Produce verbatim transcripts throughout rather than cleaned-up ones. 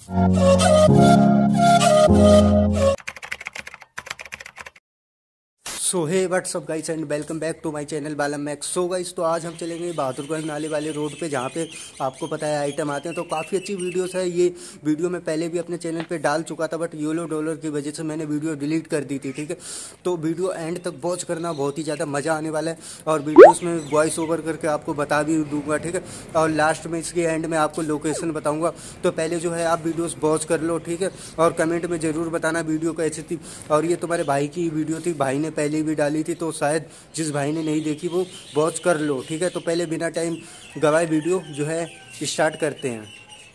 So hey what's up guys and welcome back to my channel Balam Max. So guys, तो आज हम चलेंगे बहादुरगढ़ नाले वाले रोड पे, जहाँ पे आपको पता है आइटम आते हैं। तो काफ़ी अच्छी वीडियोस है। ये वीडियो मैं पहले भी अपने चैनल पे डाल चुका था, बट योलो डॉलर की वजह से मैंने वीडियो डिलीट कर दी थी। ठीक है, तो वीडियो एंड तक वॉच करना, बहुत ही ज़्यादा मज़ा आने वाला है। और वीडियोज़ में वॉइस ओवर करके आपको बता भी दूंगा। ठीक है, और लास्ट में इसके एंड में आपको लोकेशन बताऊँगा। तो पहले जो है आप वीडियोज़ वॉच कर लो। ठीक है, और कमेंट में ज़रूर बताना वीडियो कैसी थी। और ये तुम्हारे भाई की वीडियो थी, भाई ने पहले भी डाली थी, तो शायद जिस भाई ने नहीं देखी वो वॉच कर लो। ठीक है, तो पहले बिना टाइम गवाए वीडियो जो है स्टार्ट करते हैं।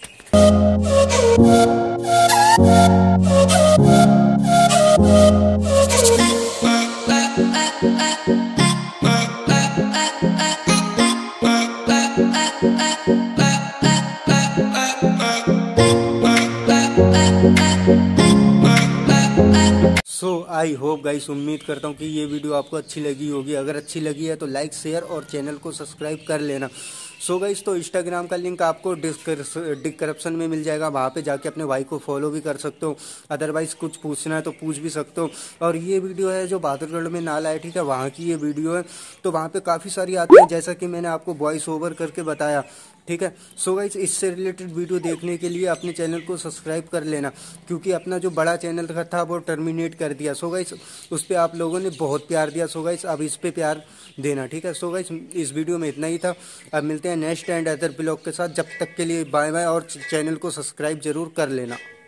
सो आई होप गाइस, उम्मीद करता हूँ कि ये वीडियो आपको अच्छी लगी होगी। अगर अच्छी लगी है तो लाइक, शेयर और चैनल को सब्सक्राइब कर लेना। सो गाइस, तो इंस्टाग्राम का लिंक आपको डिस्क्रिप्शन में मिल जाएगा, वहाँ पे जाके अपने भाई को फॉलो भी कर सकते हो। अदरवाइज कुछ पूछना है तो पूछ भी सकते हो। और ये वीडियो है जो बहादुरगढ़ में नाला है, ठीक है, वहाँ की ये वीडियो है। तो वहाँ पे काफ़ी सारी आती हैं, जैसा कि मैंने आपको वॉइस ओवर करके बताया। ठीक है, सो गाइस, इससे रिलेटेड वीडियो देखने के लिए अपने चैनल को सब्सक्राइब कर लेना, क्योंकि अपना जो बड़ा चैनल था वो टर्मिनेट कर दिया। सो गाइस, उस पर आप लोगों ने बहुत प्यार दिया। सो गाइस, अब इस पे प्यार देना। ठीक है, सो गाइस, इस वीडियो में इतना ही था। अब मिलते हैं नेक्स्ट एंड अदर ब्लॉग के साथ। जब तक के लिए बाय बाय, और चैनल को सब्सक्राइब जरूर कर लेना।